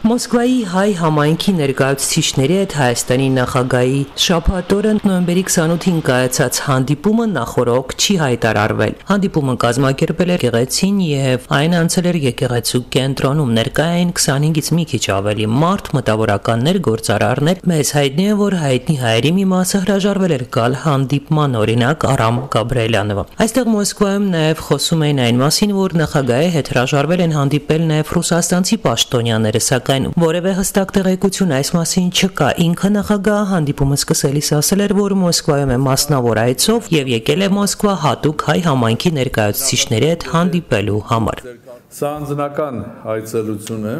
Մոսկվայի հայ համայնքի ներկայացուցիչների հետ Հայաստանի նախագահի շաբաթ օրը նոյեմբերի 28-ին կայացած հանդիպումը նախորոք չի հայտարարվել։ Հանդիպումը կազմակերպել էր եկեղեցին եւ այն անցել էր եկեղեցու կենտրոնում։ Ներկայ էին 25-ից մի քիչ ավելի մարդ, մտավորականներ, գործարարներ։ Մեզ հայտնի է, որ հայտնի հայերի մի մասը հրաժարվել էր գալ հանդիպման, օրինակ Արամ Գաբրիելյանը։ Այստեղ Մոսկվայում նաեւ խոսում էին այն մասին, որ նախագահի հետ հրաժարվել են հանդիպել նաեւ ռուսաստանցի պաշտոնյաները, սակայն որևէ հստակ տեղեկություն այս մասին չկա։ Ինքը նախագահը հանդիպումը սկսելիս ասել էր, որ Մոսկվայում է մասնավոր այցով եւ եկել է Մոսկվա հատուկ հայ համայնքի ներկայացուցիչների հետ հանդիպելու համար։ Սա անձնական այցելություն է։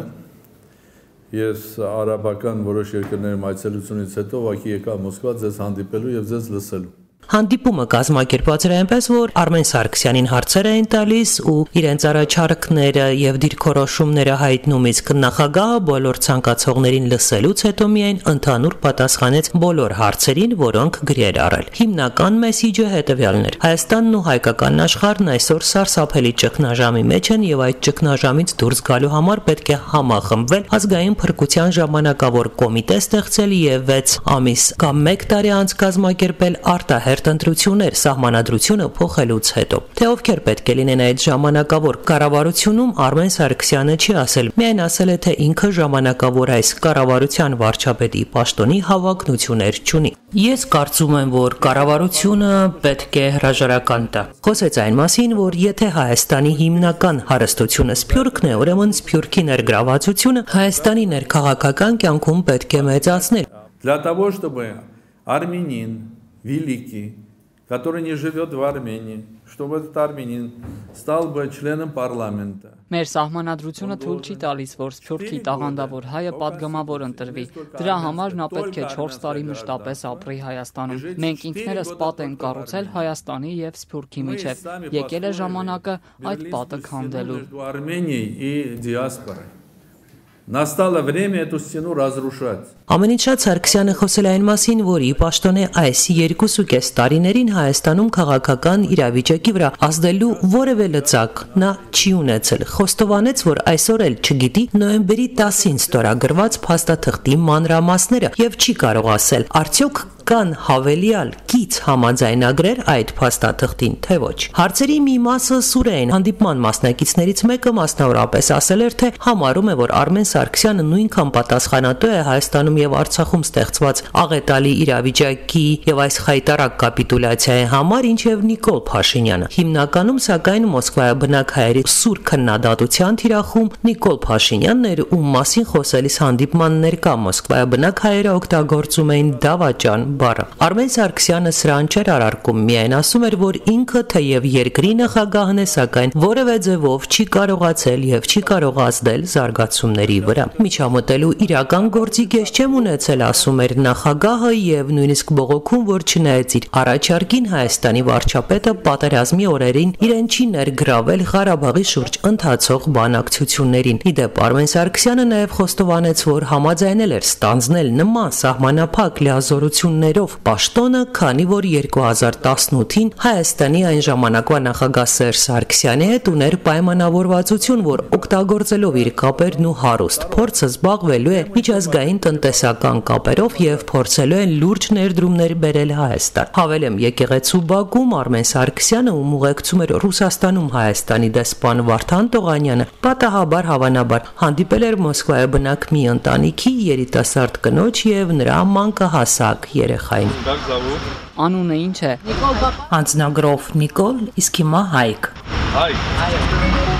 Ես արաբական որոշ երկրներում այցելությունից հետո ուղղակի եկա Մոսկվա ձեզ հանդիպելու եւ ձեզ լսելու։ Հանդիպումը կազմակերպված էր այնպես, որ Արմեն Սարգսյանին հարցեր էին տալիս ու իրենց առաջարկները եւ դիրքորոշումները հայտնում, իսկ նախագահը բոլոր ցանկացողներին լսելուց հետո միայն ընդհանուր պատասխանեց բոլոր հարցերին, որոնք գրի էր առել։ Հիմնական մեսիջը հետեւյալն էր. Հայաստանն ու հայկական աշխարհն այսօր սարսափելի ճգնաժամի մեջ են եւ այդ ճգնաժամից դուրս գալու համար պետք է համախմբվել, ազգային փրկության ժամանակավոր կոմիտե ստեղծել եւ 6 ամիս կամ 1 տարի անց կազմակերպել արտահերթ ընտրություններ սահմանադրությունը փոխելուց հետո։ Թե ովքեր պետք է լինեն այդ ժամանակավոր կառավարությունում, Արմեն Սարգսյանը չի ասել, միայն ասել է, թե ինքը ժամանակավոր այս կառավարության վարչապետի պաշտոնի հավակնություններ չունի։ Ես կարծում եմ, որ կառավարությունը պետք է հրաժարական տա։ Խոսեց այն մասին, որ եթե Հայաստանի հիմնական հարստությունը սփյուռքն է, ուրեմն սփյուռքի ներգրավվածությունը Հայաստանի ներքաղաքական կյանքում պետք է մեծացնել։ Для того, чтобы армянин великий, который не живет в Армении, чтобы этот армянин стал бы членом парламента. Մեր սահմանադրությունը թույլ չի տալիս, որ սփյուռքի տաղանդավոր հայը падգամավոր ընտրվի։ Դրա համար նա պետք է 4 տարի մշտապես ապրի Հայաստանում։ Մենք ինքներս պատ ենք կառուցել Հայաստանի եւ սփյուռքի միջեւ։ Եկել է ժամանակը այդ պատը քանդելու։ Арменией и диаспорой. Настало время эту стену разрушать. Ամենից շատ Սարգսյանը խոսել է այն մասին, որ ի պաշտոնե այս 2.5 տարիներին Հայաստանում քաղաքական իրավիճակի վրա ազդելու որևէ լծակ նա չի ունեցել։ Խոստովանեց, որ այսօր էլ չգիտի նոյեմբերի 10-ին ստորագրված փաստաթղթի մանրամասները եւ չի կարող ասել, արդյոք կան հավելյալ կից համաձայնագրեր այդ փաստաթղթին, թե ոչ։ Հարցերի մի մասը սուր էին։ Հանդիպման մասնակիցներից մեկը մասնավորապես ասել էր, թե համարում է, որ Արմեն Սարգսյանը նույնքան պատասխանատու է Հայաստանում եւ Արցախում ստեղծված աղետալի իրավիճակի եւ այս խայտարակ կապիտուլյացիայի համար, ինչեւ Նիկոլ Փաշինյանը։ Հիմնականում, սակայն, Մոսկվայաբնակ հայերի սուր քննադատության թիրախում Նիկոլ Փաշինյանն էր, ում մասին խոսելիս հանդիպման ներկա Մոսկվայաբնակ հայերը օգտագործում էին դավաճան բառը։ Արմեն Սարգսյանը սրան չէր արարքում, միայն ասում էր, որ ինքը թեև երկրի նախագահն է, սակայն որևէ ձևով չի կարողացել եւ չի կարող ազդել զարգացումների վրա։ Միջամտելու իրական գործի կես չեմ ունեցել, ասում էր նախագահը եւ նույնիսկ բողոքում, որ չնայած իր առաջարկին Հայաստանի վարչապետը պատերազմի օրերին իրեն չի ներգրավել Ղարաբաղի շուրջ ընթացող բանակցություններին։ Իդեպ Արմեն Սարգսյանը նաեւ խոստովանեց, որ համաձայնել էր ստանձնել նման սահմանափակ լիազորություններով պաշտոնը, քանի որ 2018-ին Հայաստանի այն ժամանակվա նախագահ Սերժ Սարգսյանի հետ ուներ պայմանավորվածություն, որ օգտագործելով իր կապերն ու հարուստ փորձը զբաղվելու է միջազգային տնտեսական կապերով եւ փորձելու են լուրջ ներդրումներ բերել Հայաստան։ Հավելեմ, եկեղեցու բակում Արմեն Սարգսյանը, ում ուղեկցում էր Ռուսաստանում Հայաստանի դեսպան Վարդան Տողանյանը, պատահաբար հավանաբար հանդիպել էր Մոսկվայաբնակ մի ընտանիքի երիտասարդ կնոջ եւ նրա մանկահասակ երեխային։ Անունը ինչ է։ Անձնագրով Նիկոլ, իսկ հիմա Հայկ։ Հայկ։